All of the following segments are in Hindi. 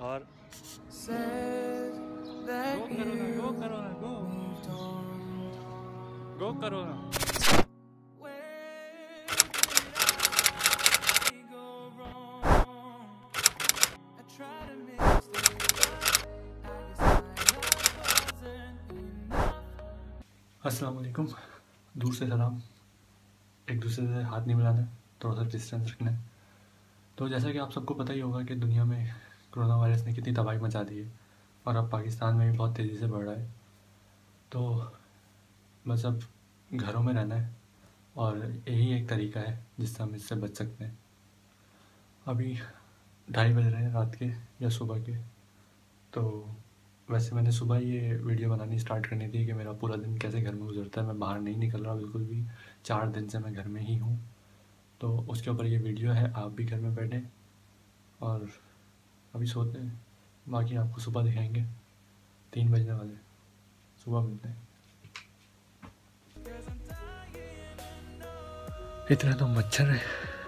और गो करो ना गो करो ना। अस्सलाम वालेकुम। दूर से सलाम। एक दूसरे से हाथ नहीं मिलाना, थोड़ा सा डिस्टेंस रखना है। तो जैसा कि आप सबको पता ही होगा कि दुनिया में कोरोना वायरस ने कितनी तबाही मचा दी है और अब पाकिस्तान में भी बहुत तेज़ी से बढ़ रहा है। तो बस अब घरों में रहना है और यही एक तरीका है जिससे हम इससे बच सकते हैं। अभी 2:30 बज रहे हैं रात के या सुबह के। तो वैसे मैंने सुबह ये वीडियो बनानी स्टार्ट करनी थी कि मेरा पूरा दिन कैसे घर में गुजरता है। मैं बाहर नहीं निकल रहा बिल्कुल भी, 4 दिन से मैं घर में ही हूँ। तो उसके ऊपर ये वीडियो है, आप भी घर में बैठें और अभी सोते हैं। बाकी आपको सुबह दिखाएंगे। 3 बजने वाले, सुबह मिलते हैं। इतना तो मच्छर है,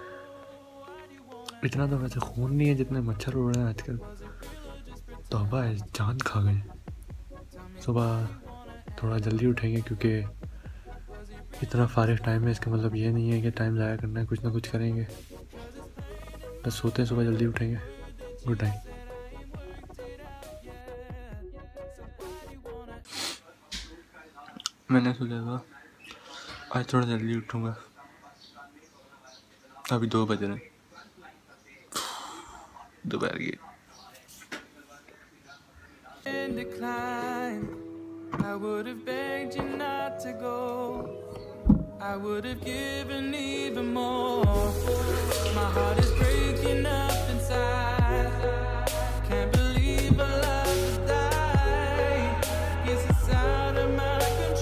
इतना तो वैसे खून नहीं है जितने मच्छर उड़ रहे हैं आजकल। तौबा है, जान खा गए। सुबह थोड़ा जल्दी उठेंगे क्योंकि इतना फारिग टाइम है। इसका मतलब ये नहीं है कि टाइम ज़ाया करना है, कुछ ना कुछ करेंगे। बस सोते हैं, सुबह जल्दी उठेंगे। Good night. मैंने सोचा था आज थोड़ा जल्दी उठूँगा। अभी 2 बज रहे हैं दोपहर के। I would have begged you not to go. I would have given even more. My heart is breaking up inside. Can't believe I love to die. Guess it's out of my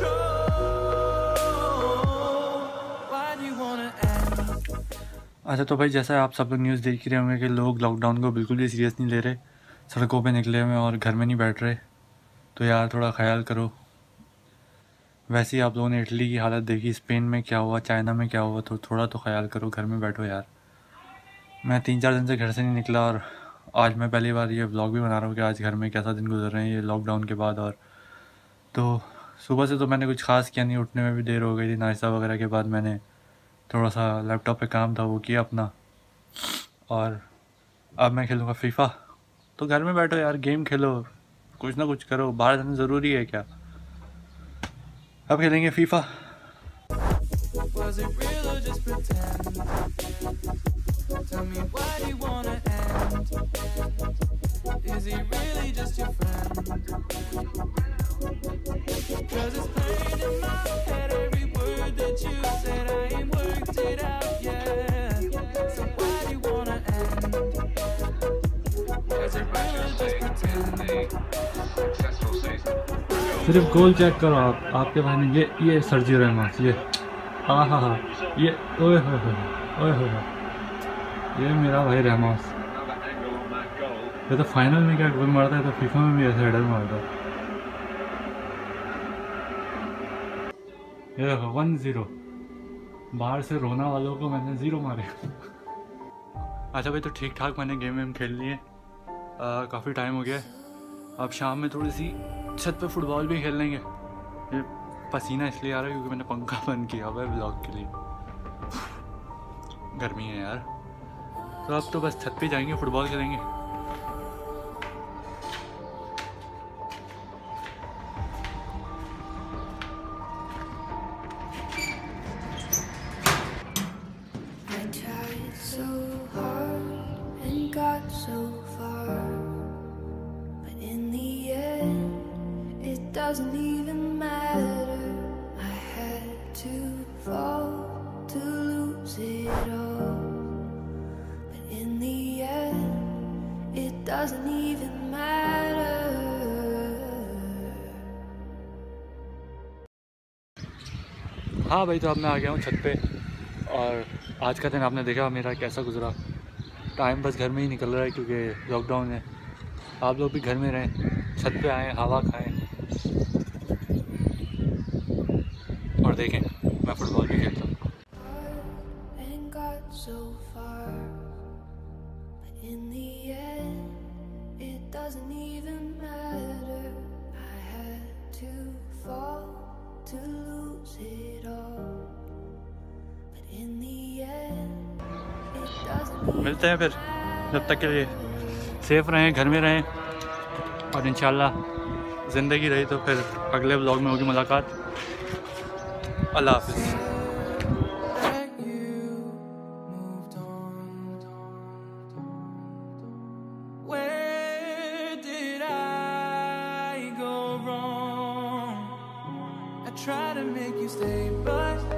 control. Why do you wanna end? अच्छा तो भाई, जैसा आप सब लोग न्यूज़ देख रहे होंगे कि लोग लॉकडाउन को बिल्कुल भी सीरियस नहीं ले रहे, सड़कों पे निकले हुए और घर में नहीं बैठ रहे। तो यार थोड़ा ख्याल करो। वैसे ही आप लोगों ने इटली की हालत देखी, स्पेन में क्या हुआ, चाइना में क्या हुआ, तो थोड़ा तो ख्याल करो, घर में बैठो यार। मैं 3-4 दिन से घर से नहीं निकला और आज मैं पहली बार ये व्लॉग भी बना रहा हूँ कि आज घर में कैसा दिन गुजर रहे हैं ये लॉकडाउन के बाद। और तो सुबह से तो मैंने कुछ ख़ास किया नहीं, उठने में भी देर हो गई थी। नाश्ता वगैरह के बाद मैंने थोड़ा सा लैपटॉप पे काम था वो किया अपना, और अब मैं खेलूँगा फीफा। तो घर में बैठो यार, गेम खेलो, कुछ ना कुछ करो। बाहर जाना ज़रूरी है क्या? अब खेलेंगे फीफा। सिर्फ गोल चेक करो आप, आपके भाई ने ये सर्जी रहमास, ये हाँ हाँ हाँ, ये ओए हो, ये मेरा भाई रहमास। ये तो फाइनल में क्या गोल मारता है, तो फीफा में भी ऐसे हेडर मारता है। ये देखो 1-0, बाहर से रोना वालों को मैंने 0 मारे। अच्छा भाई, तो ठीक ठाक मैंने गेम खेल लिए, काफ़ी टाइम हो गया। अब शाम में थोड़ी सी छत पे फुटबॉल भी खेल लेंगे। ये पसीना इसलिए आ रहा है क्योंकि मैंने पंखा बंद किया हुआ है व्लॉग के लिए। गर्मी है यार। तो अब तो बस छत पे जाएंगे, फुटबॉल खेलेंगे। Doesn't even matter. I had to fall to lose it all, but in the end it doesn't even matter. हाँ भाई, तो अब मैं आ गया हूँ छत पे और आज का दिन आपने देखा मेरा कैसा गुजरा। टाइम बस घर में ही निकल रहा है क्योंकि लॉकडाउन है। आप लोग भी घर में रहें, छत पे आएँ, हवा खाएँ और देखें मैं फुटबॉल भी खेलता हूँ। So far, but in the end, it doesn't even matter. I had to fall to lose it all, but in the end it doesn't even मिलते हैं फिर, जब तक के लिए सेफ रहें, घर में रहें, और इंशाल्लाह ज़िंदगी रही तो फिर अगले व्लॉग में होगी मुलाकात। अल्लाह हाफ़िज़। Try to make you stay, but